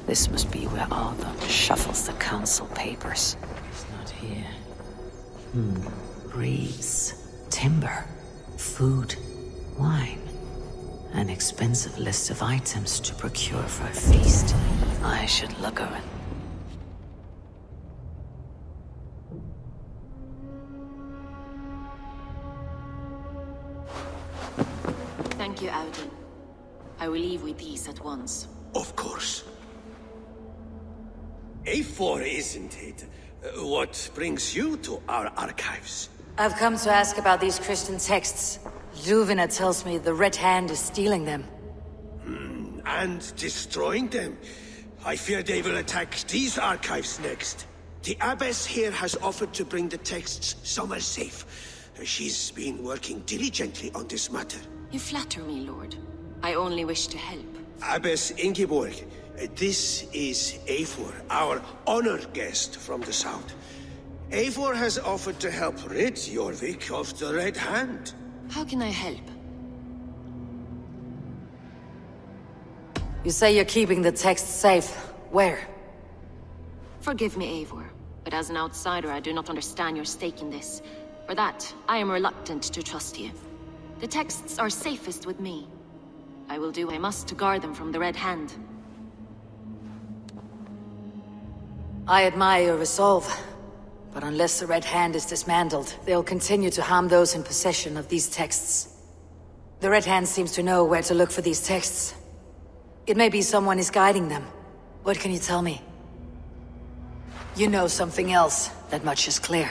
This must be where Alden shuffles the council papers. It's not here. Reeds, timber, food, wine. An expensive list of items to procure for a feast. I should look over it. Thank you, Audun. I will leave with these at once. Of course. A4, isn't it? What brings you to our archives? I've come to ask about these Christian texts. Juvena tells me the Red Hand is stealing them. And destroying them. I fear they will attack these archives next. The Abbess here has offered to bring the texts somewhere safe. She's been working diligently on this matter. You flatter me, Lord. I only wish to help. Abbess Ingeborg, this is Eivor, our honored guest from the south. Eivor has offered to help rid Jorvik of the Red Hand. How can I help? You say you're keeping the texts safe. Where? Forgive me, Eivor, but as an outsider I do not understand your stake in this. For that, I am reluctant to trust you. The texts are safest with me. I will do what I must to guard them from the Red Hand. I admire your resolve. But unless the Red Hand is dismantled, they'll continue to harm those in possession of these texts. The Red Hand seems to know where to look for these texts. It may be someone is guiding them. What can you tell me? You know something else. That much is clear.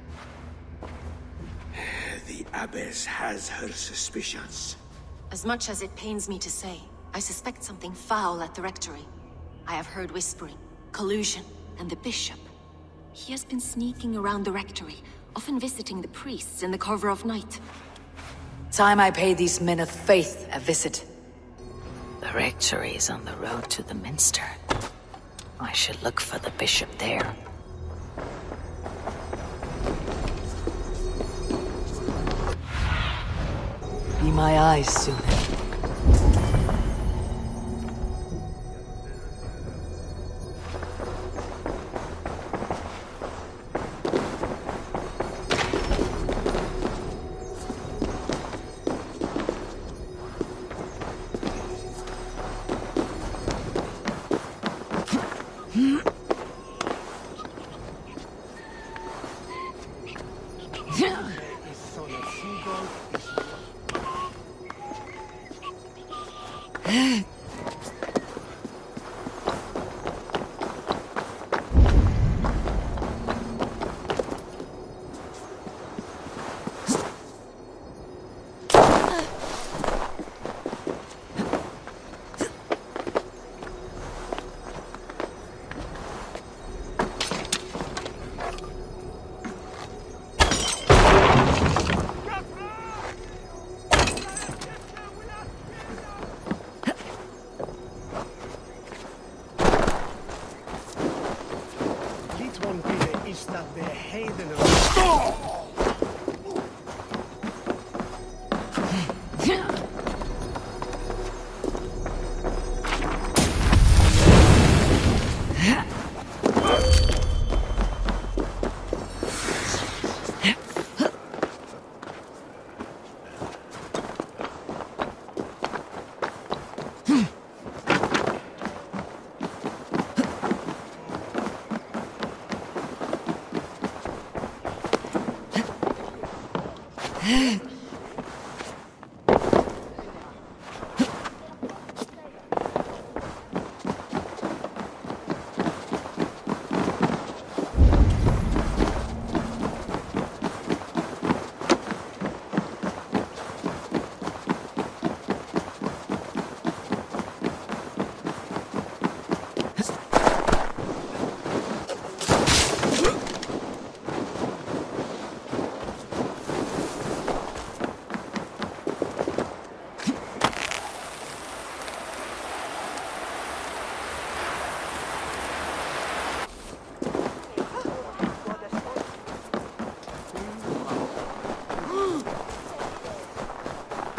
The Abbess has her suspicions. As much as it pains me to say, I suspect something foul at the Rectory. I have heard whispering, collusion, and the Bishop. He has been sneaking around the Rectory, often visiting the priests in the cover of night. Time I pay these men of faith a visit. The Rectory is on the road to the Minster. I should look for the Bishop there. Be my eyes soon.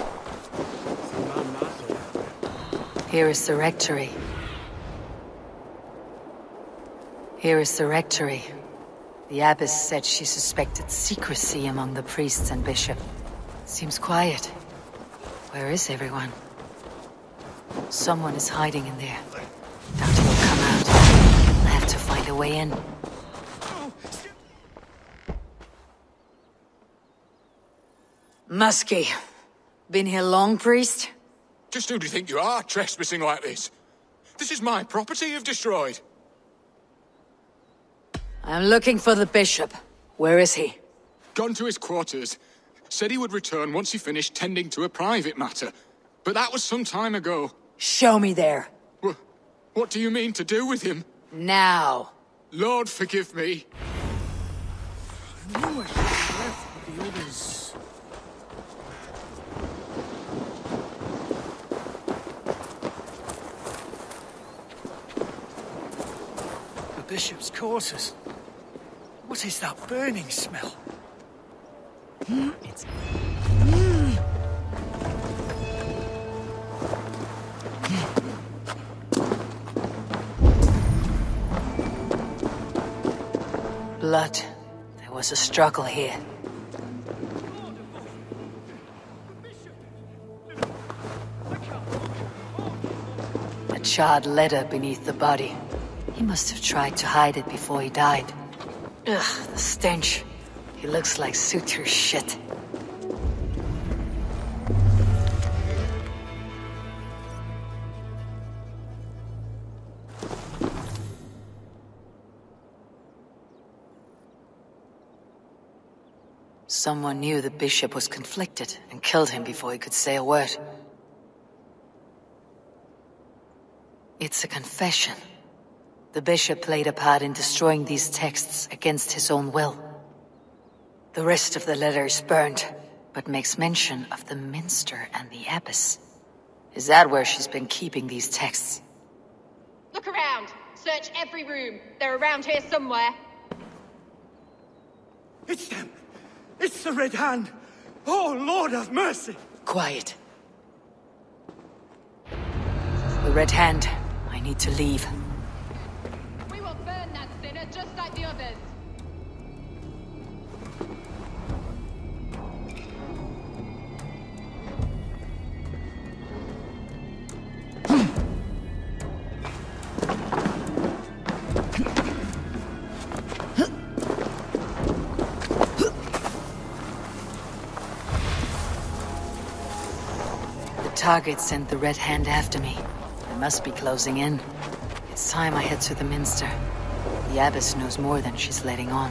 Here is the Rectory. Here is the rectory. The abbess said she suspected secrecy among the priests and bishop. Seems quiet. Where is everyone? Someone is hiding in there. Doubt he'll come out. I'll have to find a way in. Muskie. Been here long, priest? Just who do you think you are, trespassing like this? This is my property you've destroyed. I'm looking for the bishop. Where is he? Gone to his quarters. Said he would return once he finished tending to a private matter. But that was some time ago. Show me there. What do you mean to do with him? Now. Lord, forgive me. I knew I should have left with the others. The bishop's quarters. What is that burning smell? It's... Blood. There was a struggle here. A charred letter beneath the body. He must have tried to hide it before he died. Ugh, the stench. He looks like Sutur's shit. Someone knew the bishop was conflicted and killed him before he could say a word. It's a confession. The bishop played a part in destroying these texts against his own will. The rest of the letter is burned, but makes mention of the minster and the abbess. Is that where she's been keeping these texts? Look around. Search every room. They're around here somewhere. It's them! It's the Red Hand! Oh, Lord have mercy! Quiet. The Red Hand. I need to leave. We will burn that sinner just like the others. The target sent the Red Hand after me. They must be closing in. It's time I head to the Minster. The Abbess knows more than she's letting on.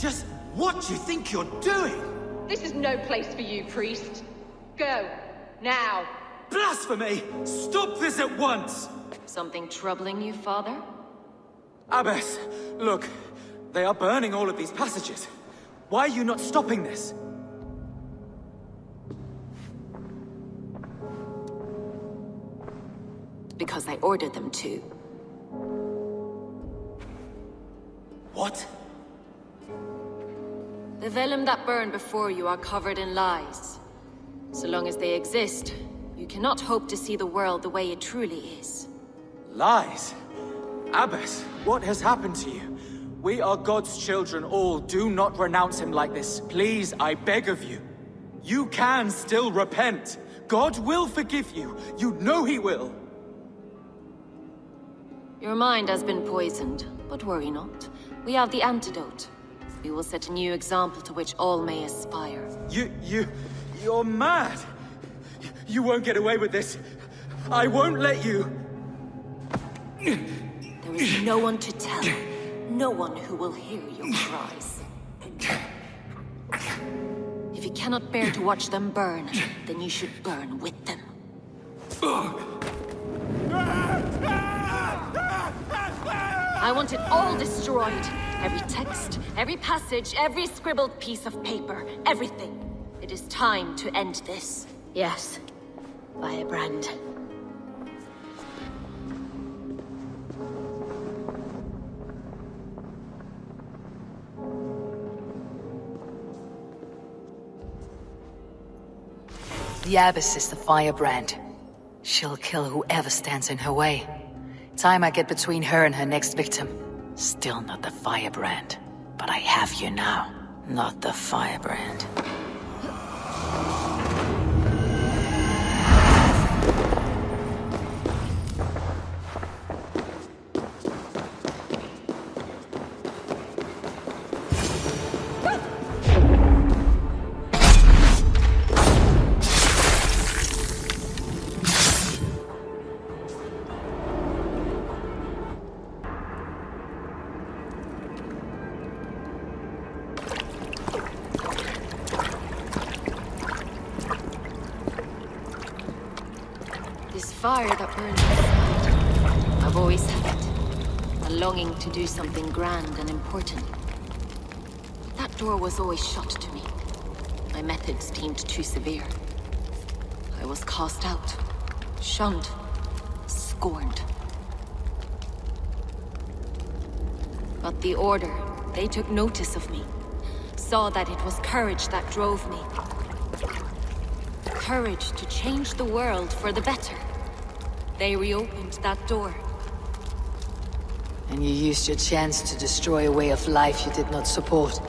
Just what do you think you're doing? This is no place for you, priest. Go. Now. Blasphemy! Stop this at once! Something troubling you, Father? Abbess, look. They are burning all of these passages. Why are you not stopping this? Because I ordered them to. What? The vellum that burn before you are covered in lies. So long as they exist, you cannot hope to see the world the way it truly is. Lies? Abbess, what has happened to you? We are God's children all. Do not renounce him like this. Please, I beg of you. You can still repent. God will forgive you. You know he will. Your mind has been poisoned, but worry not. We have the antidote. We will set a new example to which all may aspire. You're mad. You won't get away with this. I won't let you. There is no one to tell. No one who will hear your cries. If you cannot bear to watch them burn, then you should burn with them. I want it all destroyed. Every text, every passage, every scribbled piece of paper, everything. It is time to end this. Yes. Firebrand. The Abbess is the Firebrand. She'll kill whoever stands in her way. Time I get between her and her next victim. Still not the Firebrand. But I have you now. Not the Firebrand. Fire that burns inside. I've always had it. A longing to do something grand and important. But that door was always shut to me. My methods deemed too severe. I was cast out, shunned, scorned. But the Order, they took notice of me. Saw that it was courage that drove me. Courage to change the world for the better. They reopened that door. And you used your chance to destroy a way of life you did not support.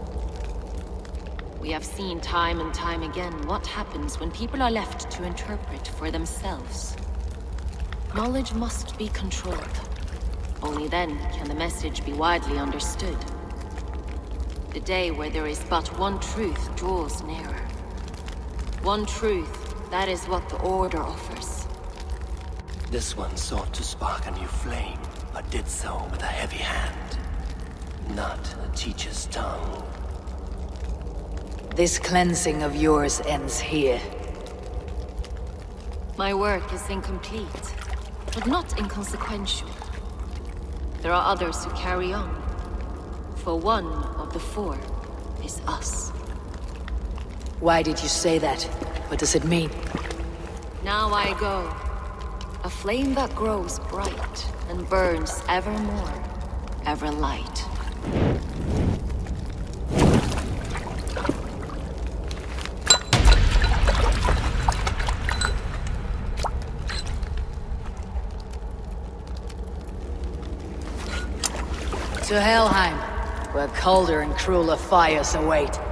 We have seen time and time again what happens when people are left to interpret for themselves. Knowledge must be controlled. Only then can the message be widely understood. The day where there is but one truth draws nearer. One truth, that is what the Order offers. This one sought to spark a new flame, but did so with a heavy hand, not a teacher's tongue. This cleansing of yours ends here. My work is incomplete, but not inconsequential. There are others who carry on. For one of the four is us. Why did you say that? What does it mean? Now I go. A flame that grows bright and burns ever more, ever light. To Helheim, where colder and crueler fires await.